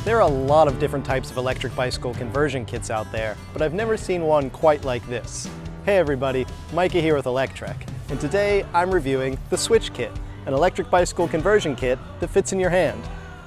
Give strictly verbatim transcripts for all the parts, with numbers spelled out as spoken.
There are a lot of different types of electric bicycle conversion kits out there, but I've never seen one quite like this. Hey everybody, Micah here with Electrek, and today I'm reviewing the Swytch kit, an electric bicycle conversion kit that fits in your hand.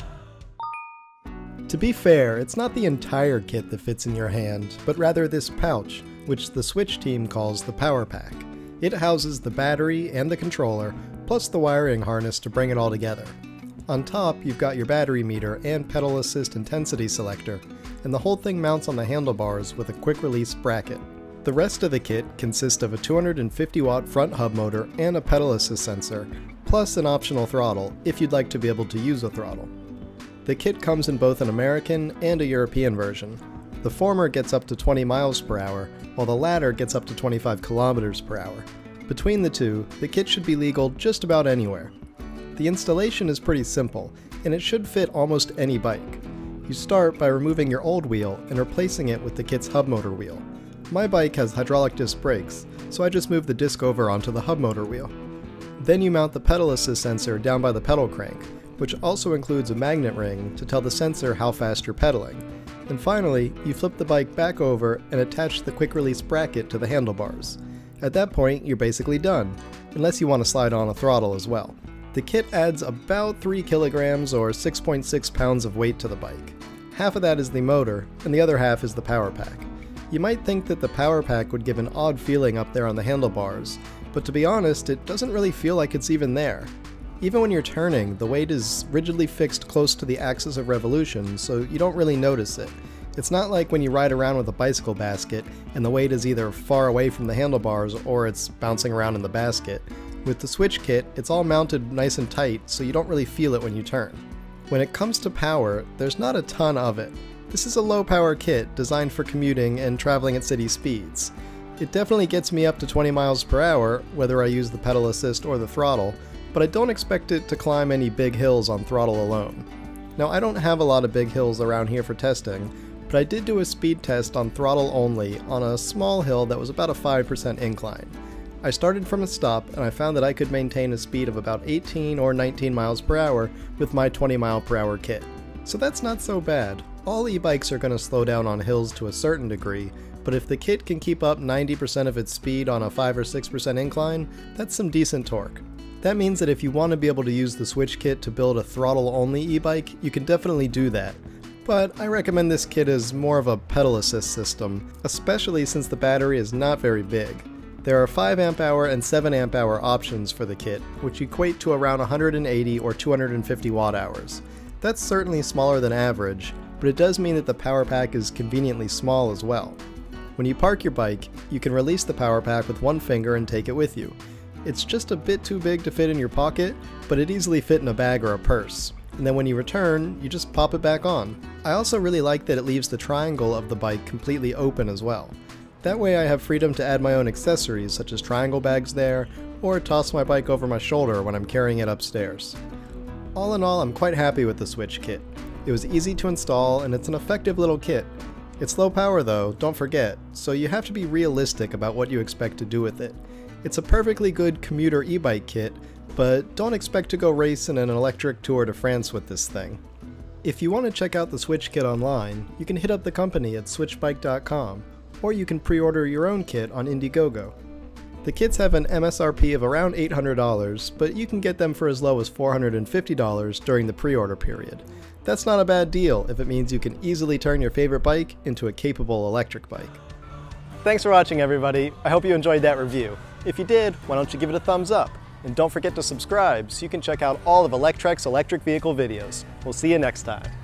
To be fair, it's not the entire kit that fits in your hand, but rather this pouch, which the Swytch team calls the Power Pack. It houses the battery and the controller, plus the wiring harness to bring it all together. On top, you've got your battery meter and pedal assist intensity selector, and the whole thing mounts on the handlebars with a quick release bracket. The rest of the kit consists of a two hundred fifty watt front hub motor and a pedal assist sensor, plus an optional throttle if you'd like to be able to use a throttle. The kit comes in both an American and a European version. The former gets up to twenty miles per hour, while the latter gets up to twenty-five kilometers per hour. Between the two, the kit should be legal just about anywhere. The installation is pretty simple, and it should fit almost any bike. You start by removing your old wheel and replacing it with the kit's hub motor wheel. My bike has hydraulic disc brakes, so I just move the disc over onto the hub motor wheel. Then you mount the pedal assist sensor down by the pedal crank, which also includes a magnet ring to tell the sensor how fast you're pedaling. And finally, you flip the bike back over and attach the quick release bracket to the handlebars. At that point, you're basically done, unless you want to slide on a throttle as well. The kit adds about three kilograms or six point six pounds of weight to the bike. Half of that is the motor, and the other half is the power pack. You might think that the power pack would give an odd feeling up there on the handlebars, but to be honest, it doesn't really feel like it's even there. Even when you're turning, the weight is rigidly fixed close to the axis of revolution, so you don't really notice it. It's not like when you ride around with a bicycle basket and the weight is either far away from the handlebars or it's bouncing around in the basket. With the Swytch kit, it's all mounted nice and tight, so you don't really feel it when you turn. When it comes to power, there's not a ton of it. This is a low-power kit designed for commuting and traveling at city speeds. It definitely gets me up to twenty miles per hour, whether I use the pedal assist or the throttle, but I don't expect it to climb any big hills on throttle alone. Now, I don't have a lot of big hills around here for testing, but I did do a speed test on throttle only on a small hill that was about a five percent incline. I started from a stop and I found that I could maintain a speed of about eighteen or nineteen miles per hour with my twenty mile per hour kit. So that's not so bad. All e-bikes are going to slow down on hills to a certain degree, but if the kit can keep up ninety percent of its speed on a five or six percent incline, that's some decent torque. That means that if you want to be able to use the Swytch kit to build a throttle-only e-bike, you can definitely do that. But I recommend this kit as more of a pedal assist system, especially since the battery is not very big. There are five amp hour and seven amp hour options for the kit, which equate to around one hundred eighty or two hundred fifty watt hours. That's certainly smaller than average, but it does mean that the power pack is conveniently small as well. When you park your bike, you can release the power pack with one finger and take it with you. It's just a bit too big to fit in your pocket, but it easily fit in a bag or a purse. And then when you return, you just pop it back on. I also really like that it leaves the triangle of the bike completely open as well. That way I have freedom to add my own accessories such as triangle bags there, or toss my bike over my shoulder when I'm carrying it upstairs. All in all, I'm quite happy with the Swytch kit. It was easy to install and it's an effective little kit. It's low power though, don't forget, so you have to be realistic about what you expect to do with it. It's a perfectly good commuter e-bike kit, but don't expect to go race in an electric Tour de France with this thing. If you want to check out the Swytch kit online, you can hit up the company at Swytch bike dot com. Or you can pre-order your own kit on Indiegogo. The kits have an M S R P of around eight hundred dollars, but you can get them for as low as four hundred fifty dollars during the pre-order period. That's not a bad deal if it means you can easily turn your favorite bike into a capable electric bike. Thanks for watching everybody, I hope you enjoyed that review. If you did, why don't you give it a thumbs up? And don't forget to subscribe so you can check out all of Electrek's electric vehicle videos. We'll see you next time.